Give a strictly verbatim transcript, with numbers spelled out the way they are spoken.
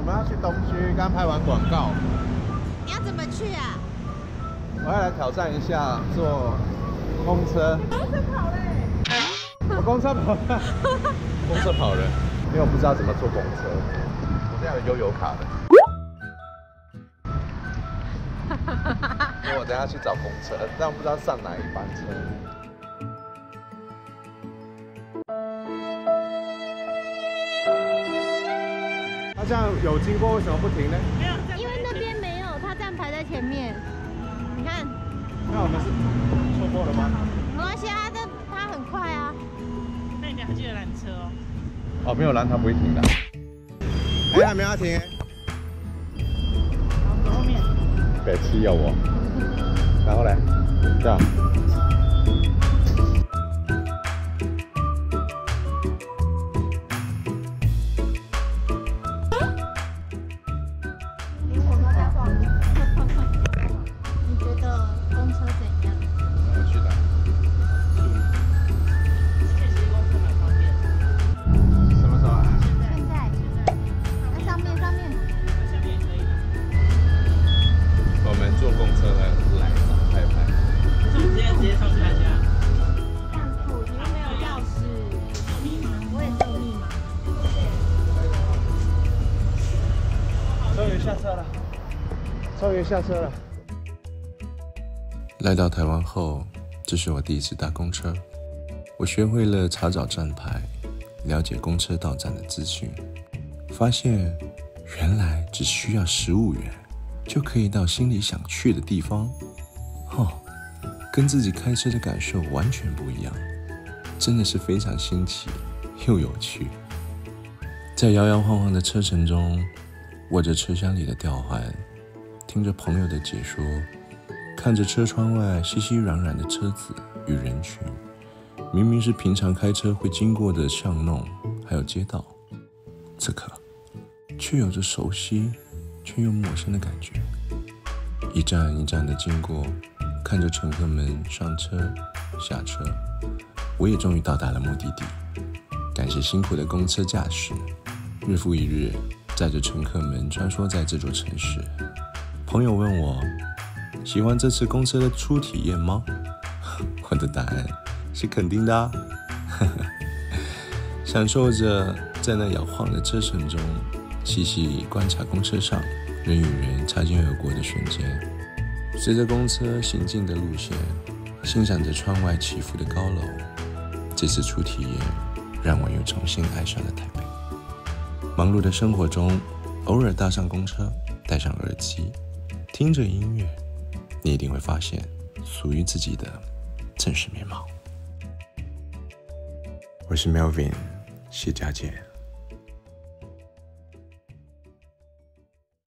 我们要去东区，刚拍完广告。 你要怎么去啊？ 我要来挑战一下坐公车。公车跑嘞！我公车跑了，公车跑了，因为我不知道怎么坐公车。我这样有悠游卡的。所以我等下去找公车，但我不知道上哪一班车。他这样有经过，为什么不停呢？ 没有，因为那边没有，他站排在前面。你看， 那我们是错过了吗？ 没关系啊，这他很快啊。 那你还记得拦车哦？ 哦，没有拦，他不会停的。哎，还没有停。 好，走后面。 别欺咬我。然后嘞，这样。 你觉得公车怎样？ 我去哪？ 可以骑公车蛮方便。 什么时候啊？ 现在，在上面上面。 下面也可以。 我们坐公车来来拍拍。 可是我们直接直接上去他家。 这样子，你又没有钥匙，我也是有密码。 终于下车了，终于下车了。 来到台湾后，这是我第一次搭公车。我学会了查找站牌，了解公车到站的资讯，发现原来只需要十五元就可以到心里想去的地方。哦，跟自己开车的感受完全不一样，真的是非常新奇又有趣。在摇摇晃晃的车程中，握着车厢里的吊环，听着朋友的解说，看着车窗外熙熙攘攘的车子与人群，明明是平常开车会经过的巷弄还有街道，此刻却有着熟悉却又陌生的感觉。一站一站的经过，看着乘客们上车下车，我也终于到达了目的地。感谢辛苦的公车驾驶，日复一日载着乘客们穿梭在这座城市。朋友问我喜欢这次公车的初体验吗？我的答案是肯定的啊。享受着在那摇晃的车程中，细细观察公车上人与人擦肩而过的瞬间，随着公车行进的路线，欣赏着窗外起伏的高楼。这次初体验让我又重新爱上了台北。忙碌的生活中，偶尔搭上公车，戴上耳机，听着音乐，你一定会发现属于自己的真实面貌。我是 Melvin，谢家健。